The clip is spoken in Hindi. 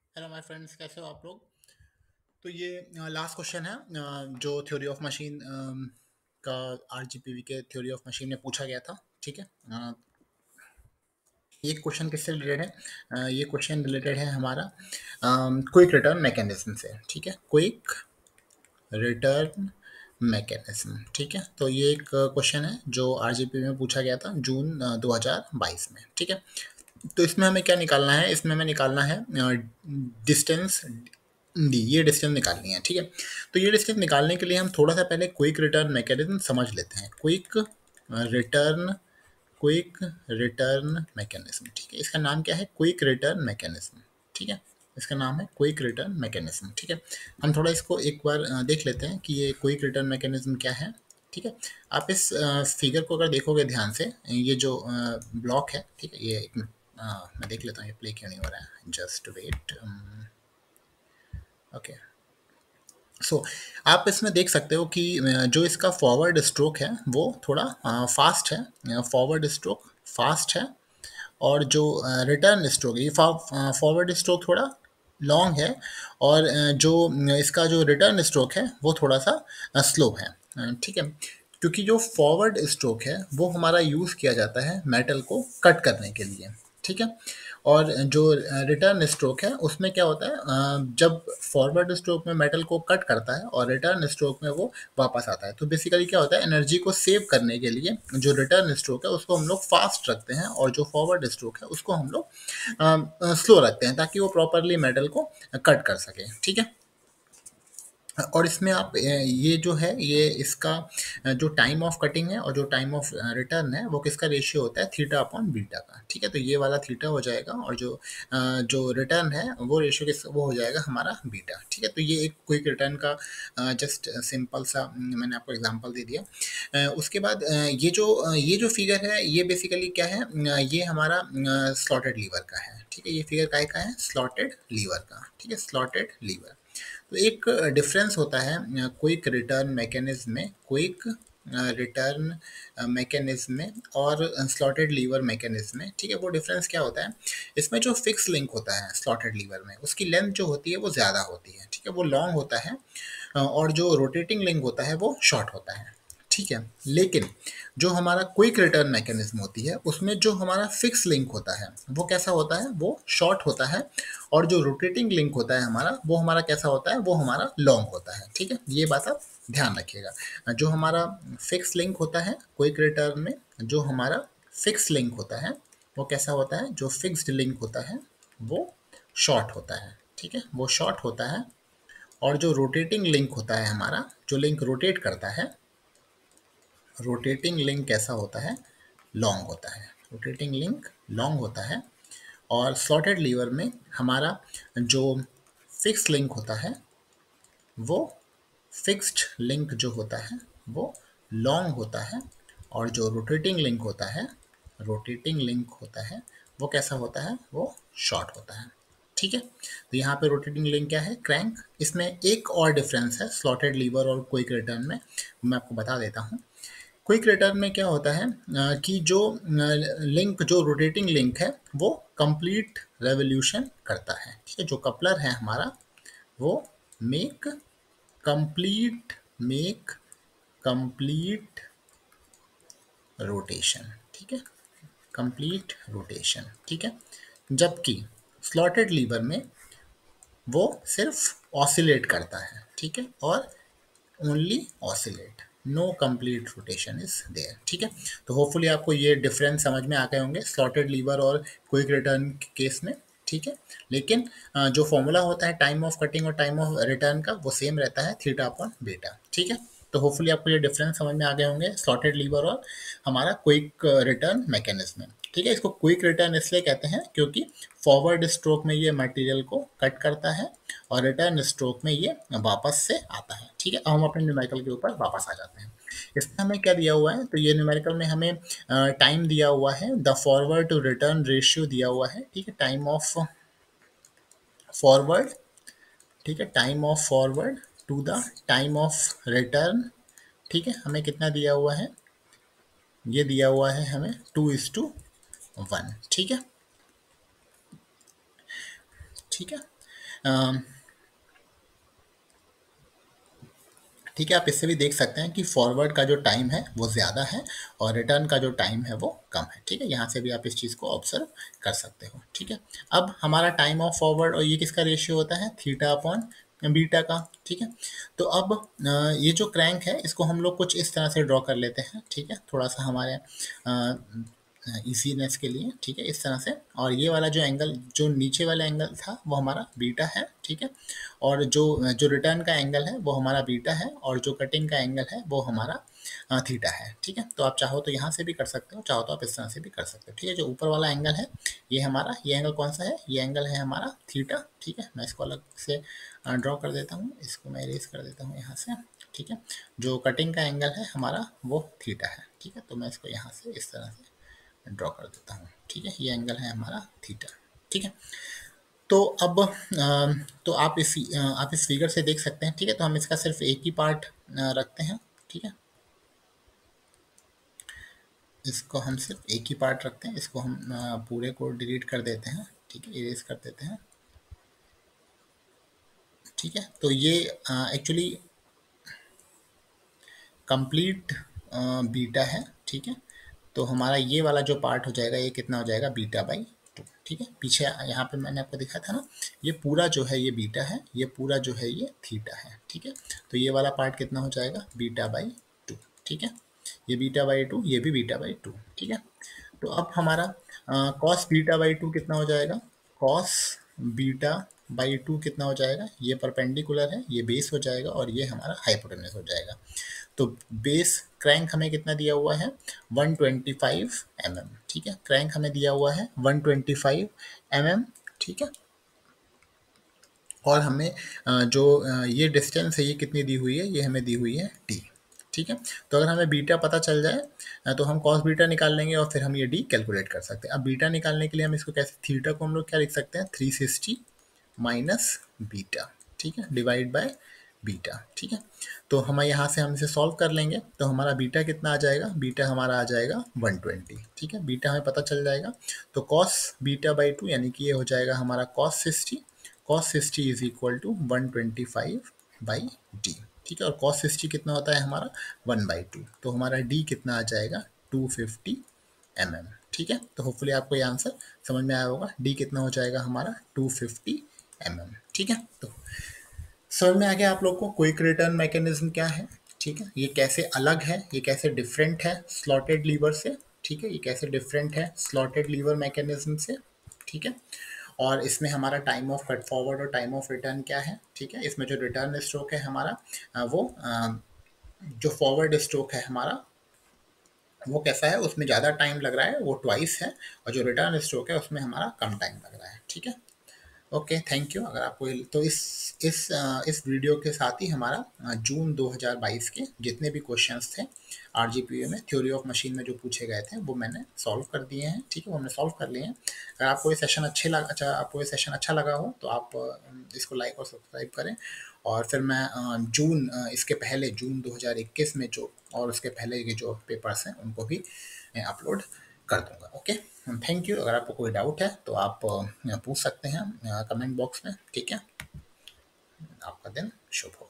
हेलो माय फ्रेंड्स, कैसे हो आप लोग। तो ये लास्ट क्वेश्चन है जो थ्योरी ऑफ मशीन का आरजीपीवी के थ्योरी ऑफ मशीन में पूछा गया था। ठीक है। ये क्वेश्चन किससे रिलेटेड है? ये क्वेश्चन रिलेटेड है हमारा क्विक रिटर्न मैकेनिज्म से। ठीक है, क्विक रिटर्न मैकेनिज्म। ठीक है, तो ये एक क्वेश्चन है जो आरजीपी में पूछा गया था जून 2022 में। ठीक है, तो इसमें हमें क्या निकालना है? इसमें हमें निकालना है डिस्टेंस डी। ये डिस्टेंस निकालनी है। ठीक है, तो ये डिस्टेंस निकालने के लिए हम थोड़ा सा पहले क्विक रिटर्न मैकेनिज्म समझ लेते हैं। Return quick return mechanism. ठीक है, इसका नाम क्या है? Quick return mechanism. ठीक है, इसका नाम है क्विक रिटर्न मैकेनिज्म। ठीक है, हम थोड़ा इसको एक बार देख लेते हैं कि ये क्विक रिटर्न मैकेनिज्म क्या है। ठीक है, आप इस फिगर को अगर देखोगे ध्यान से, ये जो ब्लॉक है, ठीक है, ये एक मिनट, मैं देख लेता हूँ ये प्ले क्यों नहीं हो रहा है। Just wait. ओके, सो आप इसमें देख सकते हो कि जो इसका फॉरवर्ड स्ट्रोक है वो थोड़ा फास्ट है। फॉरवर्ड स्ट्रोक फास्ट है, और जो रिटर्न स्ट्रोक है, ये फॉरवर्ड स्ट्रोक थोड़ा लॉन्ग है, और जो इसका जो रिटर्न स्ट्रोक है वो थोड़ा सा स्लो है। ठीक है, क्योंकि जो फॉरवर्ड स्ट्रोक है वो हमारा यूज़ किया जाता है मेटल को कट करने के लिए। ठीक है, और जो रिटर्न स्ट्रोक है उसमें क्या होता है, जब फॉरवर्ड स्ट्रोक में मेटल को कट करता है और रिटर्न स्ट्रोक में वो वापस आता है, तो बेसिकली क्या होता है, एनर्जी को सेव करने के लिए जो रिटर्न स्ट्रोक है उसको हम लोग फास्ट रखते हैं, और जो फॉरवर्ड स्ट्रोक है उसको हम लोग स्लो रखते हैं, ताकि वो प्रॉपरली मेटल को कट कर सके। ठीक है, और इसमें आप ये जो है, ये इसका जो टाइम ऑफ कटिंग है और जो टाइम ऑफ रिटर्न है वो किसका रेशियो होता है? थीटा अपॉन बीटा का। ठीक है, तो ये वाला थीटा हो जाएगा, और जो रिटर्न है वो रेशियो किस वो हो जाएगा हमारा बीटा। ठीक है, तो ये एक क्विक रिटर्न का जस्ट सिंपल सा मैंने आपको एग्जांपल दे दिया। उसके बाद ये जो फिगर है ये बेसिकली क्या है, ये हमारा स्लॉटेड लीवर का है। ठीक है, ये फिगर काय का है? स्लॉटेड लीवर का। ठीक है, स्लॉटेड लीवर। तो एक डिफरेंस होता है क्विक रिटर्न मैकेनिज्म में, क्विक रिटर्न मैकेनिज्म में और स्लॉटेड लीवर मैकेनिज्म में। ठीक है, वो डिफरेंस क्या होता है? इसमें जो फिक्स लिंक होता है स्लॉटेड लीवर में, उसकी लेंथ जो होती है वो ज़्यादा होती है। ठीक है, वो लॉन्ग होता है, और जो रोटेटिंग लिंक होता है वो शॉर्ट होता है। ठीक है, लेकिन जो हमारा क्विक रिटर्न मैकेनिज्म होती है उसमें जो हमारा फिक्स लिंक होता है वो कैसा होता है? वो शॉर्ट होता है, और जो रोटेटिंग लिंक होता है हमारा वो हमारा कैसा होता है? वो हमारा लॉन्ग होता है। ठीक है, ये बात आप ध्यान रखिएगा। जो हमारा फिक्स लिंक होता है क्विक रिटर्न में, जो हमारा फिक्स लिंक होता है वो कैसा होता है? जो फिक्स्ड लिंक होता है वो शॉर्ट होता है। ठीक है, वो शॉर्ट होता है, और जो रोटेटिंग लिंक होता है हमारा, जो लिंक रोटेट करता है, रोटेटिंग लिंक कैसा होता है? लॉन्ग होता है। रोटेटिंग लिंक लॉन्ग होता है, और स्लॉटेड लीवर में हमारा जो फिक्स लिंक होता है वो फिक्स्ड लिंक जो होता है वो लॉन्ग होता है, और जो रोटेटिंग लिंक होता है वो कैसा होता है? वो शॉर्ट होता है। ठीक है, तो यहाँ पे रोटेटिंग लिंक क्या है? क्रैंक। इसमें एक और डिफरेंस है स्लॉटेड लीवर और क्विक रिटर्न में, मैं आपको बता देता हूँ। क्विक रिटर्न में क्या होता है कि जो लिंक, जो रोटेटिंग लिंक है वो कंप्लीट रेवोल्यूशन करता है। ठीक है, जो कपलर है हमारा वो मेक मेक कंप्लीट रोटेशन। ठीक है, कंप्लीट रोटेशन। ठीक है, जबकि स्लॉटेड लीवर में वो सिर्फ ऑसिलेट करता है। ठीक है, और only oscillate, no complete rotation is there. ठीक है, तो होपफुली आपको ये डिफरेंस समझ में आ गए होंगे स्लॉटेड लीवर और क्विक रिटर्न के केस में। ठीक है, लेकिन जो फॉर्मूला होता है टाइम ऑफ कटिंग और टाइम ऑफ रिटर्न का वो सेम रहता है, थीटा अपॉन बीटा। ठीक है, तो होपफुली आपको ये डिफरेंस समझ में आ गए होंगे स्लॉटेड लीवर और हमारा क्विक रिटर्न मैकेनिज्म में। ठीक है, इसको क्विक रिटर्न इसलिए कहते हैं क्योंकि फॉरवर्ड स्ट्रोक में ये मटेरियल को कट करता है, और रिटर्न स्ट्रोक में ये वापस से आता है। ठीक है, अब हम अपने न्यूमेरिकल के ऊपर वापस आ जाते हैं। इसमें हमें क्या दिया हुआ है? तो ये न्यूमेरिकल में हमें टाइम दिया हुआ है, the forward to return ratio दिया हुआ है। ठीक है, टाइम ऑफ फॉरवर्ड, ठीक है, time of forward to the time of return. ठीक है, हमें कितना दिया हुआ है? ये दिया हुआ है हमें 2:1। ठीक है, ठीक है, ठीक है, आप इससे भी देख सकते हैं कि फॉरवर्ड का जो टाइम है वो ज़्यादा है और रिटर्न का जो टाइम है वो कम है। ठीक है, यहाँ से भी आप इस चीज़ को ऑब्जर्व कर सकते हो। ठीक है, अब हमारा टाइम ऑफ फॉरवर्ड और ये किसका रेशियो होता है, थीटा अपॉन बीटा का। ठीक है, तो अब ये जो क्रैंक है इसको हम लोग कुछ इस तरह से ड्रॉ कर लेते हैं। ठीक है, थोड़ा सा हमारे इजीनेस के लिए। ठीक है, इस तरह से, और ये वाला जो एंगल, जो नीचे वाला एंगल था वो हमारा बीटा है। ठीक है, और जो जो रिटर्न का एंगल है वो हमारा बीटा है, और जो कटिंग का एंगल है वो हमारा थीटा है। ठीक है, तो आप चाहो तो यहाँ से भी कर सकते हो, चाहो तो आप इस तरह से भी कर सकते हो। ठीक है, जो ऊपर वाला एंगल है ये हमारा, ये एंगल कौन सा है, ये एंगल है हमारा थीटा। ठीक है, मैं इसको अलग से ड्रॉ कर देता हूँ, इसको मैं इरेज कर देता हूँ यहाँ से। ठीक है, जो कटिंग का एंगल है हमारा वो थीटा है। ठीक है, तो मैं इसको यहाँ से इस तरह से ड्रॉ कर देता हूँ। ठीक है, ये एंगल है हमारा थीटा। ठीक है, तो अब तो आप इस फिगर से देख सकते हैं। ठीक है, तो हम इसका सिर्फ एक ही पार्ट रखते हैं। ठीक है, इसको हम सिर्फ एक ही पार्ट रखते हैं, इसको हम पूरे को डिलीट कर देते हैं। ठीक है, इरेज कर देते हैं। ठीक है, तो ये एक्चुअली कंप्लीट बीटा है। ठीक है, तो हमारा ये वाला जो पार्ट हो जाएगा ये कितना हो जाएगा, बीटा बाई टू। ठीक है, पीछे यहाँ पे मैंने आपको दिखाया था ना, ये पूरा जो है ये बीटा है, ये पूरा जो है ये थीटा है। ठीक है, तो ये वाला पार्ट कितना हो जाएगा, बीटा बाई टू। ठीक है, ये बीटा बाई टू, ये भी बीटा बाई टू। ठीक है, तो अब हमारा कॉस बीटा बाई टू कितना हो जाएगा, कॉस बीटा बाई टू कितना हो जाएगा, ये परपेंडिकुलर है, ये बेस हो जाएगा, और ये हमारा हाइपोटेनस हो जाएगा। तो बेस क्रैंक हमें कितना दिया हुआ है, 125 mm। ठीक है, क्रैंक हमें दिया हुआ है 125 mm। ठीक है, और हमें जो ये डिस्टेंस है ये कितनी दी हुई है, ये हमें दी हुई है डी। ठीक है, तो अगर हमें बीटा पता चल जाए तो हम कॉस बीटा निकाल लेंगे और फिर हम ये डी कैलकुलेट कर सकते हैं। अब बीटा निकालने के लिए हम इसको कैसे, थीटा को हम लोग क्या लिख सकते हैं, 360 माइनस बीटा। ठीक है, डिवाइड बाय बीटा। ठीक है, तो हम यहाँ से हम इसे सॉल्व कर लेंगे, तो हमारा बीटा कितना आ जाएगा, बीटा हमारा आ जाएगा 120। ठीक है, बीटा हमें पता चल जाएगा, तो कॉस बीटा बाई टू यानी कि ये हो जाएगा हमारा cos 60 is equal to 125 by D. ठीक है, और कॉस 60 कितना होता है हमारा 1/2, तो हमारा डी कितना आ जाएगा 250 mm। ठीक है, तो होपफुली आपको ये आंसर समझ में आया होगा, डी कितना हो जाएगा हमारा 250 mm। ठीक है, तो समझ में आ गया आप लोग को क्विक रिटर्न मैकेनिज्म क्या है। ठीक है, ये कैसे अलग है, ये कैसे डिफरेंट है स्लॉटेड लीवर से। ठीक है, ये कैसे डिफरेंट है स्लॉटेड लीवर मैकेनिज्म से। ठीक है, और इसमें हमारा टाइम ऑफ कट फॉरवर्ड और टाइम ऑफ रिटर्न क्या है। ठीक है, इसमें जो रिटर्न स्ट्रोक है हमारा जो फॉरवर्ड स्ट्रोक है हमारा वो कैसा है, उसमें ज़्यादा टाइम लग रहा है, वो ट्वाइस है, और जो रिटर्न स्ट्रोक है उसमें हमारा कम टाइम लग रहा है। ठीक है, ओके, थैंक यू। अगर आपको तो इस वीडियो के साथ ही हमारा जून 2022 के जितने भी क्वेश्चंस थे आरजीपीए में थ्योरी ऑफ मशीन में जो पूछे गए थे वो मैंने सॉल्व कर दिए हैं। ठीक है, वो हमने सॉल्व कर लिए हैं। अगर आपको ये सेशन आपको ये सेशन अच्छा लगा हो तो आप इसको लाइक और सब्सक्राइब करें, और फिर मैं जून इसके पहले जून 2021 में जो और उसके पहले के जो पेपर्स हैं उनको भी अपलोड कर दूंगा। Okay, thank you. अगर आपको कोई डाउट है तो आप पूछ सकते हैं कमेंट बॉक्स में। ठीक है, आपका दिन शुभ हो।